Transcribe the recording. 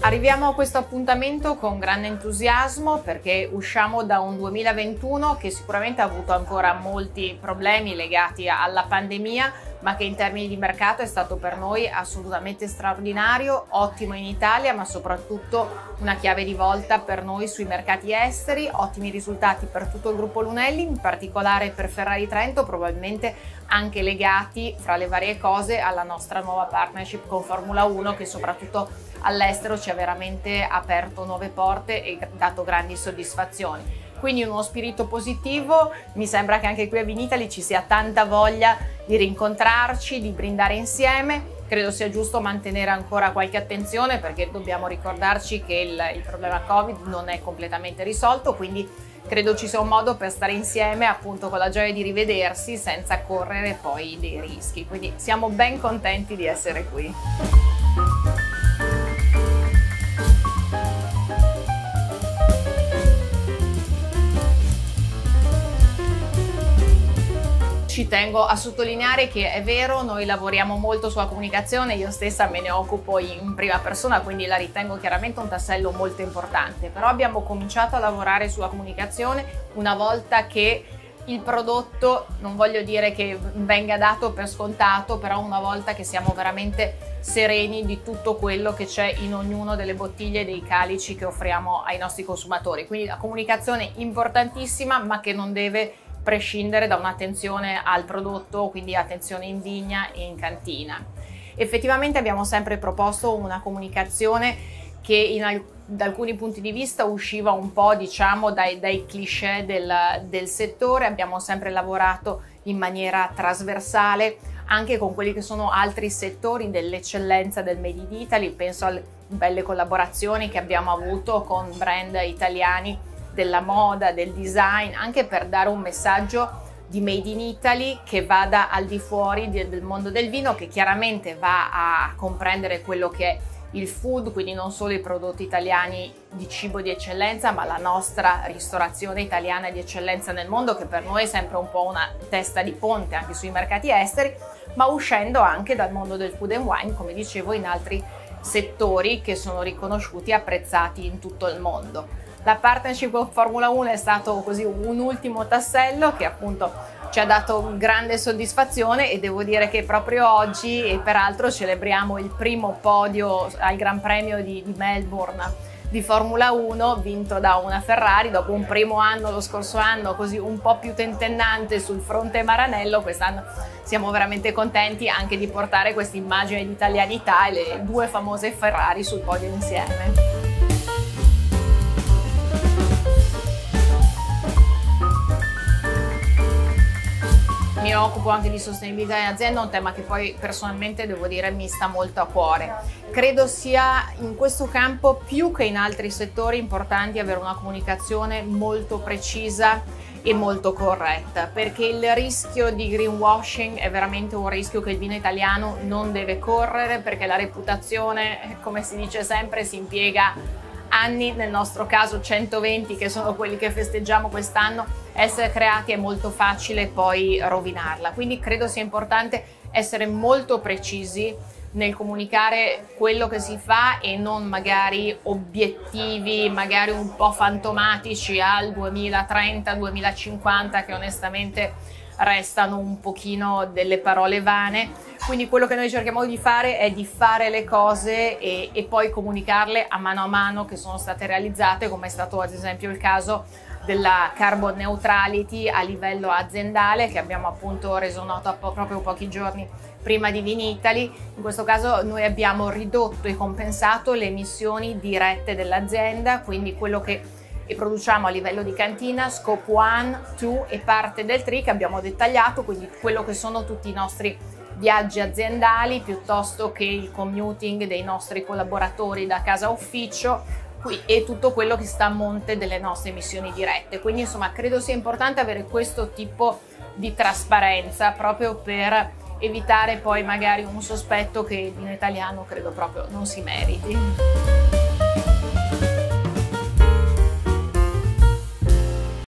Arriviamo a questo appuntamento con grande entusiasmo perché usciamo da un 2021 che sicuramente ha avuto ancora molti problemi legati alla pandemia, ma che in termini di mercato è stato per noi assolutamente straordinario, ottimo in Italia, ma soprattutto una chiave di volta per noi sui mercati esteri, ottimi risultati per tutto il gruppo Lunelli, in particolare per Ferrari Trento, probabilmente anche legati fra le varie cose alla nostra nuova partnership con Formula 1 che soprattutto all'estero ci ha veramente aperto nuove porte e dato grandi soddisfazioni. Quindi uno spirito positivo, mi sembra che anche qui a Vinitaly ci sia tanta voglia di rincontrarci, di brindare insieme. Credo sia giusto mantenere ancora qualche attenzione perché dobbiamo ricordarci che il problema Covid non è completamente risolto, quindi credo ci sia un modo per stare insieme appunto con la gioia di rivedersi senza correre poi dei rischi. Quindi siamo ben contenti di essere qui. Ci tengo a sottolineare che è vero, noi lavoriamo molto sulla comunicazione, io stessa me ne occupo in prima persona, quindi la ritengo chiaramente un tassello molto importante, però abbiamo cominciato a lavorare sulla comunicazione una volta che il prodotto, non voglio dire che venga dato per scontato, però una volta che siamo veramente sereni di tutto quello che c'è in ognuno delle bottiglie e dei calici che offriamo ai nostri consumatori. Quindi la comunicazione importantissima, ma che non deve prescindere da un'attenzione al prodotto, quindi attenzione in vigna e in cantina. Effettivamente abbiamo sempre proposto una comunicazione che da alcuni punti di vista usciva un po', diciamo, dai cliché del settore. Abbiamo sempre lavorato in maniera trasversale anche con quelli che sono altri settori dell'eccellenza del Made in Italy. Penso alle belle collaborazioni che abbiamo avuto con brand italiani della moda, del design, anche per dare un messaggio di Made in Italy che vada al di fuori del mondo del vino, che chiaramente va a comprendere quello che è il food, quindi non solo i prodotti italiani di cibo di eccellenza, ma la nostra ristorazione italiana di eccellenza nel mondo, che per noi è sempre un po' una testa di ponte anche sui mercati esteri, ma uscendo anche dal mondo del food and wine, come dicevo, in altri settori che sono riconosciuti e apprezzati in tutto il mondo. La partnership con Formula 1 è stato così un ultimo tassello che appunto ci ha dato grande soddisfazione e devo dire che proprio oggi, e peraltro celebriamo il primo podio al Gran Premio di Melbourne di Formula 1 vinto da una Ferrari dopo un primo anno, lo scorso anno, così un po' più tentennante sul fronte Maranello. Quest'anno siamo veramente contenti anche di portare questa immagine di italianità e le due famose Ferrari sul podio insieme. Mi occupo anche di sostenibilità in azienda, un tema che poi personalmente devo dire mi sta molto a cuore. Credo sia in questo campo più che in altri settori importanti avere una comunicazione molto precisa e molto corretta, perché il rischio di greenwashing è veramente un rischio che il vino italiano non deve correre, perché la reputazione, come si dice sempre, si impiega anni, nel nostro caso 120 che sono quelli che festeggiamo quest'anno, essere creati è molto facile poi rovinarla. Quindi credo sia importante essere molto precisi nel comunicare quello che si fa e non magari obiettivi magari un po' fantomatici al 2030-2050 che onestamente restano un pochino delle parole vane. Quindi quello che noi cerchiamo di fare è di fare le cose e poi comunicarle a mano che sono state realizzate, come è stato ad esempio il caso della carbon neutrality a livello aziendale che abbiamo appunto reso noto proprio pochi giorni prima di Vinitaly. In questo caso noi abbiamo ridotto e compensato le emissioni dirette dell'azienda, quindi quello che produciamo a livello di cantina, scope 1, 2 e parte del 3 che abbiamo dettagliato, quindi quello che sono tutti i nostri viaggi aziendali piuttosto che il commuting dei nostri collaboratori da casa ufficio e tutto quello che sta a monte delle nostre emissioni dirette. Quindi insomma credo sia importante avere questo tipo di trasparenza proprio per evitare poi magari un sospetto che il vino italiano credo proprio non si meriti.